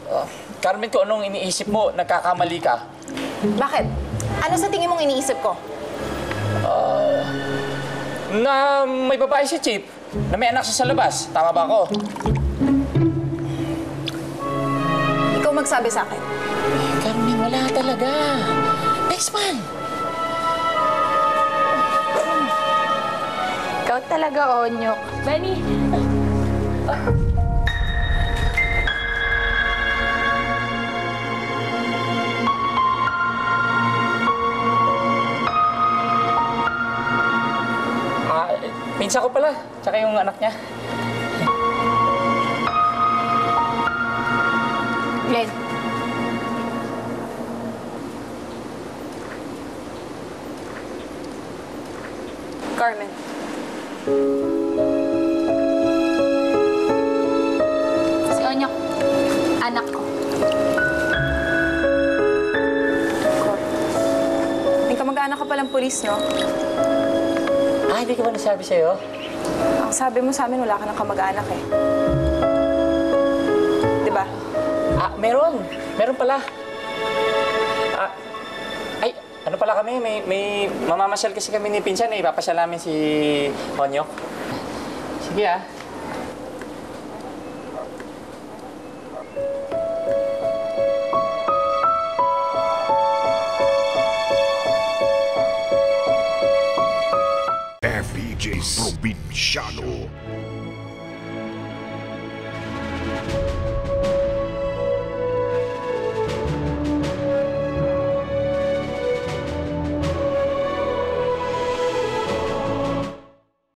Carmen, kung anong iniisip mo, nagkakamali ka. Bakit? Ano sa tingin mong iniisip ko? Na may babae si Chip, na may anak siya sa labas. Tama ba ako? Ikaw magsabi sa akin. Carmen, wala talaga. Next man. Ikaw talaga, Onyok. Benny! Pinsa ko pala, tsaka yung anak niya. Glen. Carmen. Si Onyok, anak ko. May kamag-anak ka palang pulis, no? Hindi ko ba nasabi sa'yo? Ang sabi mo sa amin, wala ka ng kamag-anak eh. Diba? Meron. Meron pala. Ano pala kami? May mamamasyal kasi kami ni Pinsan eh. Ipapasyal namin si Onyok. Sige FPJ Probinsyano.